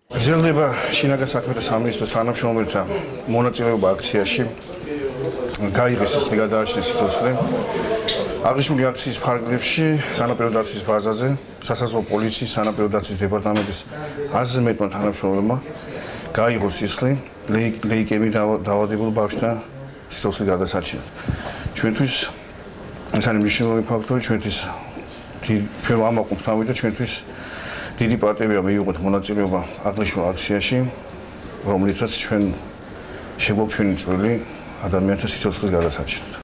გრძელდება შინაგან საქმეთა სამინისტროს თანამშრომელთა მონაწილეობა აქციაში. გაიღეს სისხლი გადაარჩინა სიცოცხლე. აღნიშნული აქციის ფარგლებში სანაპირო დაცვის ბაზაზე სასაზღვრო პოლიციის სანაპირო დაცვის დეპარტამენტის 100-ზე მეტმა თანამშრომლებმა გაიღო სისხლი ლეიკემიით დაავადებულ ბავშვთან სიცოცხლის გადასარჩენად. ჩვენთვის ეს არის მნიშვნელოვანი ფაქტორი, ჩვენ ვამაყობთ ამით და ჩვენთვის დიდი პატივია მივიღოთ მონაწილეობა აღნიშნულ აქციაში, რომლითაც ჩვენ შეგვაქვს ჩვენი წვლილი ადამიანთა სიცოცხლის გადასარჩენად.